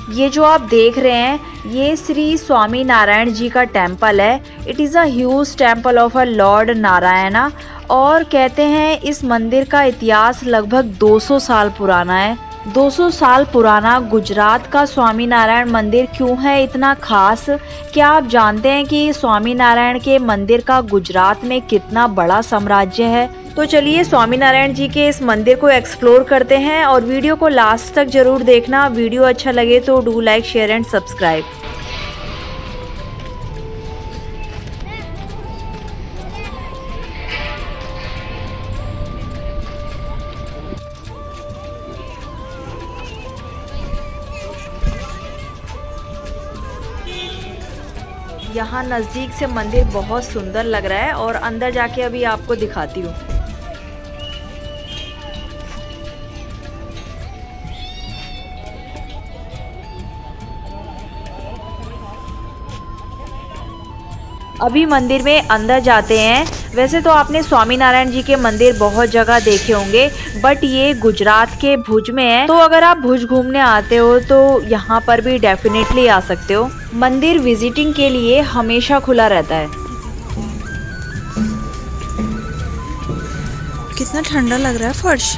ये जो आप देख रहे हैं ये श्री स्वामी नारायण जी का टेम्पल है। It is a huge temple of a lord Narayana और कहते हैं इस मंदिर का इतिहास लगभग 200 साल पुराना है। 200 साल पुराना गुजरात का स्वामी नारायण मंदिर क्यों है इतना खास? क्या आप जानते हैं कि स्वामी नारायण के मंदिर का गुजरात में कितना बड़ा साम्राज्य है? तो चलिए स्वामी नारायण जी के इस मंदिर को एक्सप्लोर करते हैं और वीडियो को लास्ट तक जरूर देखना। वीडियो अच्छा लगे तो do like, share and subscribe. यहाँ नज़दीक से मंदिर बहुत सुंदर लग रहा है और अंदर जाके अभी आपको दिखाती हूँ। अभी मंदिर में अंदर जाते हैं। वैसे तो आपने स्वामी नारायण जी के मंदिर बहुत जगह देखे होंगे बट ये गुजरात के भुज में है, तो अगर आप भुज घूमने आते हो तो यहाँ पर भी डेफिनेटली आ सकते हो। मंदिर विजिटिंग के लिए हमेशा खुला रहता है। कितना ठंडा लग रहा है फर्श।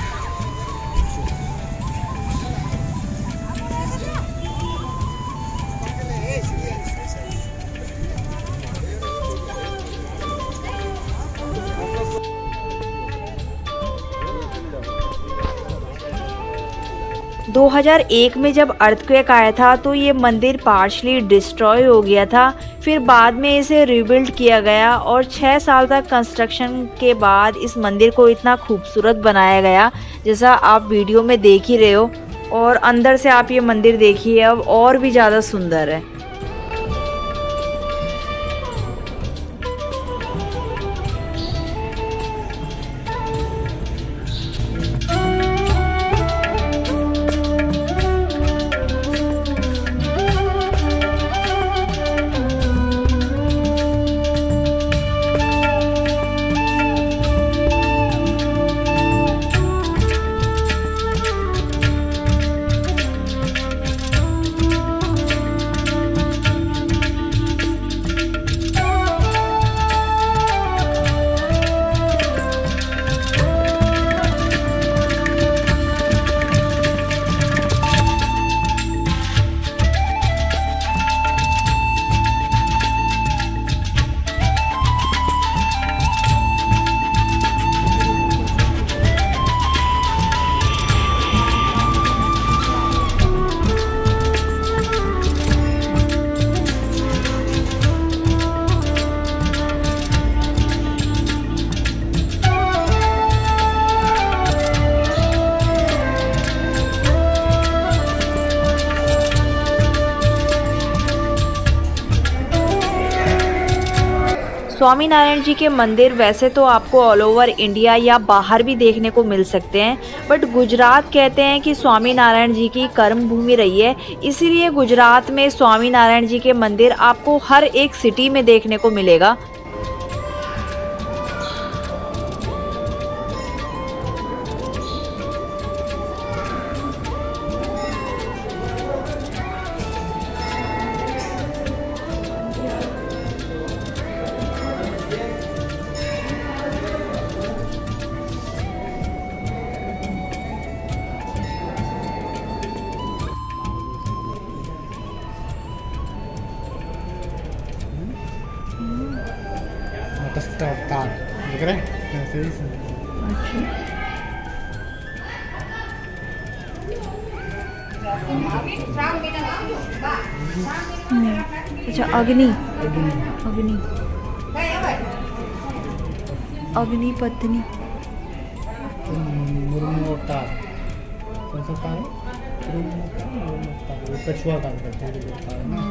2001 में जब अर्थक्वेक आया था तो ये मंदिर पार्शली डिस्ट्रॉय हो गया था, फिर बाद में इसे रिबिल्ड किया गया और 6 साल तक कंस्ट्रक्शन के बाद इस मंदिर को इतना खूबसूरत बनाया गया जैसा आप वीडियो में देख ही रहे हो। और अंदर से आप ये मंदिर देखिए अब और भी ज़्यादा सुंदर है। स्वामी नारायण जी के मंदिर वैसे तो आपको ऑल ओवर इंडिया या बाहर भी देखने को मिल सकते हैं, बट गुजरात कहते हैं कि स्वामी नारायण जी की कर्म भूमि रही है, इसीलिए गुजरात में स्वामी नारायण जी के मंदिर आपको हर एक सिटी में देखने को मिलेगा। तार देख रहे हैं ऐसे ही। अच्छा अग्नि अग्नि अग्नि पत्नी मुर्मू तार कौन सा तार है? कछुआ काम करते हैं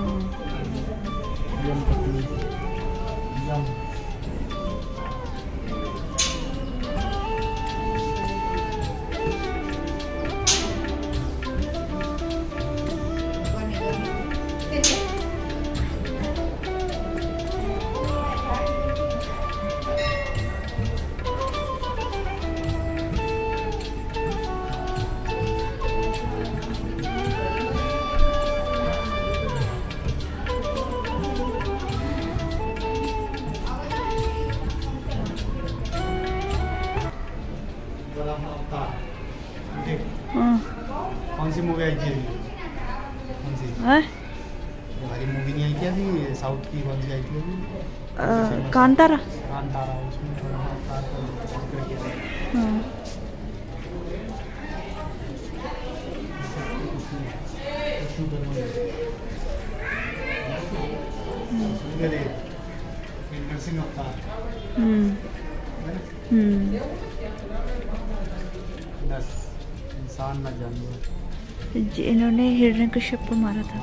देख, हाँ। कौन सी मूवी आई थी अभी? कौन सी? हैं? ये वाली मूवी नहीं आई थी अभी, साउथ की कौन सी आई थी अभी? कांतारा। कांतारा, उसमें थोड़ा अवतार का जिक्र किया था। हाँ। नरसिंह अवतार हम्म। है ना? हम्म। बस इंसान न जानवर। इन्होंने हिरण्यकश्यप को मारा था।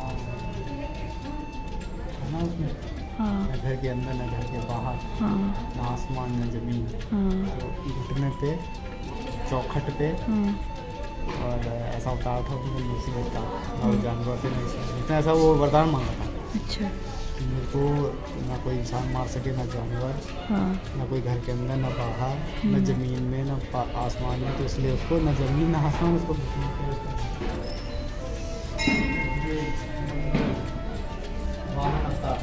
है ना उसमें? हाँ। न घर के अंदर न घर के बाहर, हाँ। न आसमान न जमीन, हाँ। तो घुटने पे, चौखट पे, हाँ। और ऐसा अवतार था उसमें नरसिंह अवतार, और जानवर से नहीं, उसने ऐसा वो वरदान मांगा था अच्छा। मेरे को, ना कोई इंसान मार सके, ना जानवर, हाँ। ना कोई घर के अंदर, ना बाहर, न जमीन में, न आसमान में, तो इसलिए उसको न जमीन न आसमान, उसको घुटने पे वाहन अवतार।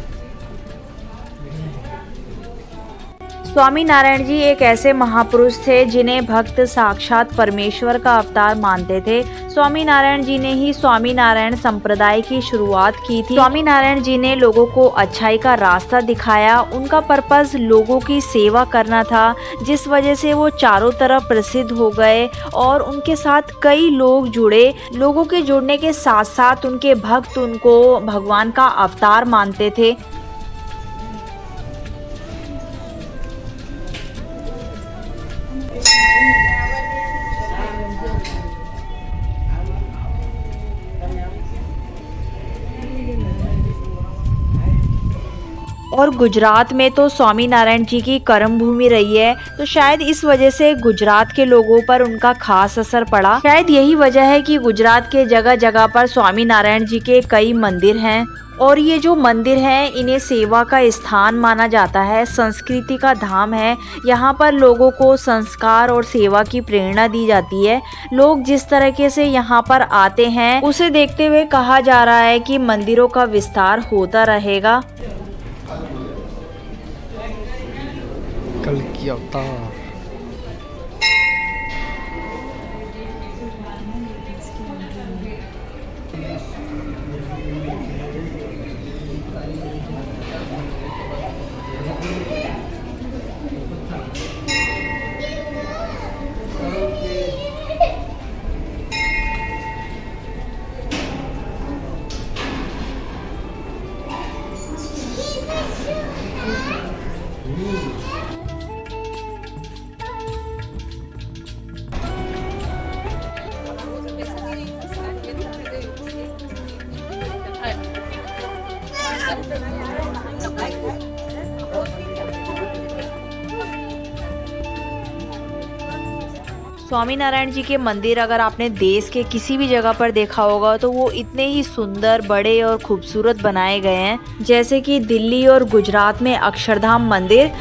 स्वामी नारायण जी एक ऐसे महापुरुष थे जिन्हें भक्त साक्षात परमेश्वर का अवतार मानते थे। स्वामी नारायण जी ने ही स्वामी नारायण संप्रदाय की शुरुआत की थी। स्वामी नारायण जी ने लोगों को अच्छाई का रास्ता दिखाया। उनका पर्पस लोगों की सेवा करना था, जिस वजह से वो चारों तरफ प्रसिद्ध हो गए और उनके साथ कई लोग जुड़े। लोगों के जुड़ने के साथ साथ उनके भक्त उनको भगवान का अवतार मानते थे। और गुजरात में तो स्वामी नारायण जी की कर्म भूमि रही है, तो शायद इस वजह से गुजरात के लोगों पर उनका खास असर पड़ा। शायद यही वजह है कि गुजरात के जगह जगह पर स्वामी नारायण जी के कई मंदिर हैं और ये जो मंदिर हैं इन्हें सेवा का स्थान माना जाता है, संस्कृति का धाम है। यहाँ पर लोगों को संस्कार और सेवा की प्रेरणा दी जाती है। लोग जिस तरीके से यहाँ पर आते हैं उसे देखते हुए कहा जा रहा है कि मंदिरों का विस्तार होता रहेगा। कल की अवतार। स्वामी नारायण जी के मंदिर अगर आपने देश के किसी भी जगह पर देखा होगा तो वो इतने ही सुंदर, बड़े और खूबसूरत बनाए गए हैं। जैसे कि दिल्ली और गुजरात में अक्षरधाम मंदिर,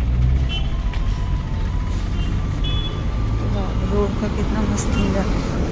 रोड का कितना मस्त नजारा।